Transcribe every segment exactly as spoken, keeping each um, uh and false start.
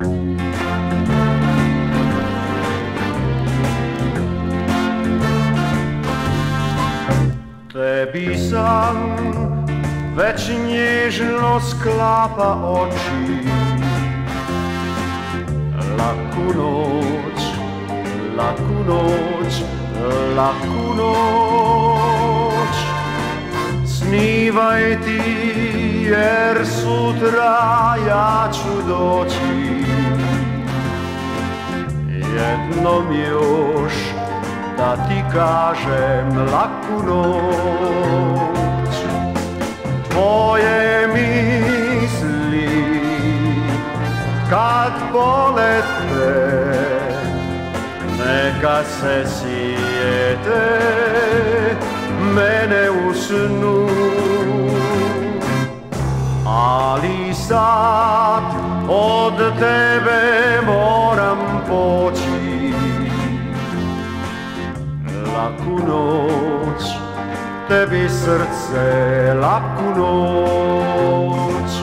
Tebi sam već nježno sklapa oči. Laku noć, laku noć, laku noć. Snivaj ti jer sutra ja ću doći. Jednom još da ti kažem laku noć. Tvoje misli kad polete, neka se sjete mene u snu. Ali sad od tebe moram poći. Laku noć, tebi srce, laku noć.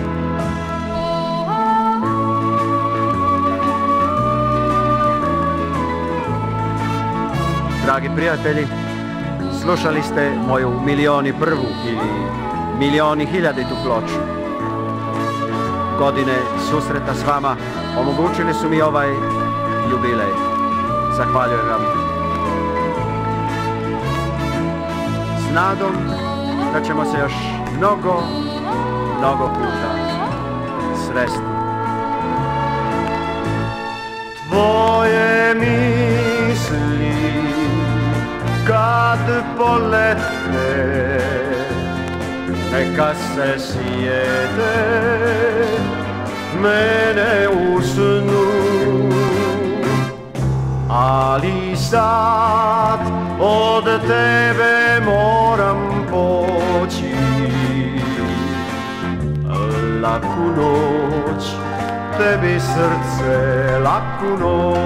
Dragi prijatelji, slušali ste moju milioni prvu ili milioni hiljaditu ploču. Godine susreta s vama omogućili su mi ovaj jubilej. Zahvaljujem vam. S nadom da ćemo se još mnogo, mnogo puta sresti. Tvoje misli kad polete, neka se sjete mene u snu. Ali sad od tebe moram poći. Laku noć, tebi srce, laku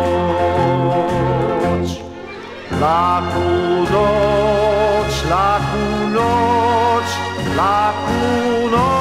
noć. Laku noć, laku noć, laku noć.